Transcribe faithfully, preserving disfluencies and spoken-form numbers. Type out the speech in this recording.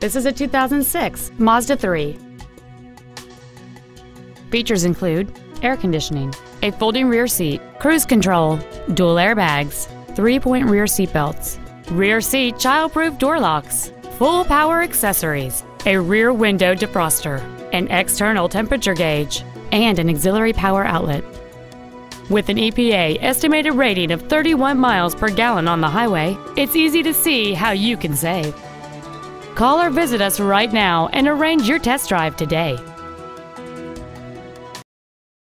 This is a two thousand six Mazda three. Features include air conditioning, a folding rear seat, cruise control, dual airbags, three-point rear seat belts, rear seat child-proof door locks, full power accessories, a rear window defroster, an external temperature gauge, and an auxiliary power outlet. With an E P A estimated rating of thirty-one miles per gallon on the highway, it's easy to see how you can save. Call or visit us right now and arrange your test drive today.